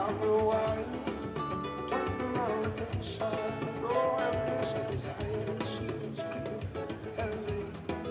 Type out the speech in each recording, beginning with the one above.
I'm the wild, turned around inside. Oh, endless desire seems creeping heavy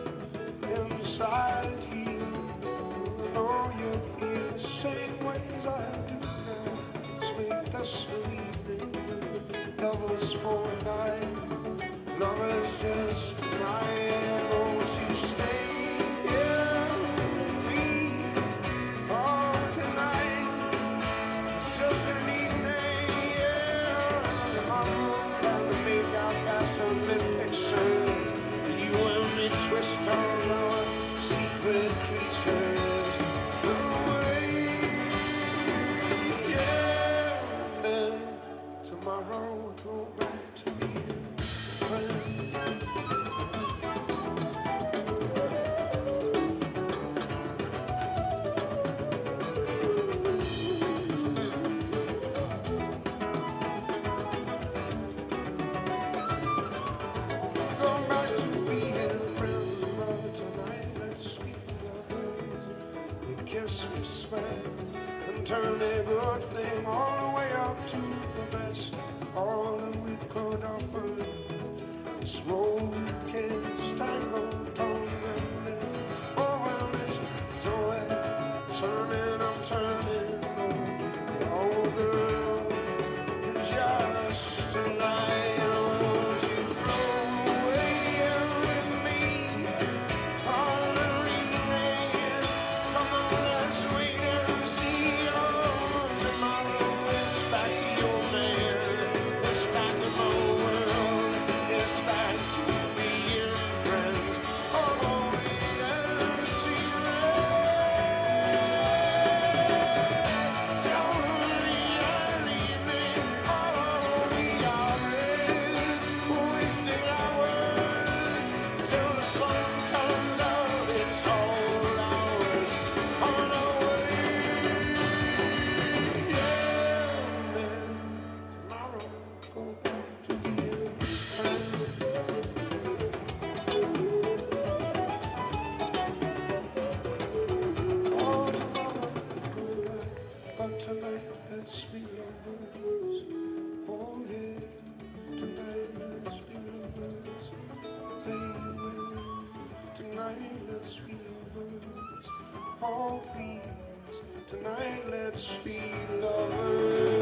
inside here. I know you feel the same ways I do now. Sleepless evening, lovers for a night, lovers just a night. Won't you stay here with me? Oh, tonight it's just an evening, yeah. Tomorrow I'll make out gasoline pictures. You and me twist on our secret creatures. Run away, yeah. And then tomorrow we'll go back to being friends. Go back to being friends, but tonight let's be lovers. We kiss, we sweat, and turn a good thing all the way up to the best. All that we could offer. This road kiss, tango, tongue and lips. Oh, well, it's so turning, I'm turning on you. Oh, girl, just tonight. Won't you flow away with me on the evening? Come on, let's wait and see. Oh, tomorrow is back to your man. It's back to my world. It's back to being friends. Oh, wait and see. Tell me I'm leaving. Oh, we are wasting hours till the sun comes out. It's all ours. On our way, yeah. Then tomorrow go back to being friends. Oh, tomorrow go back, but tonight let's be lovers. Oh yeah, tonight let's be lovers. Say you will. Tonight let's be lovers. Oh please, tonight let's be lovers.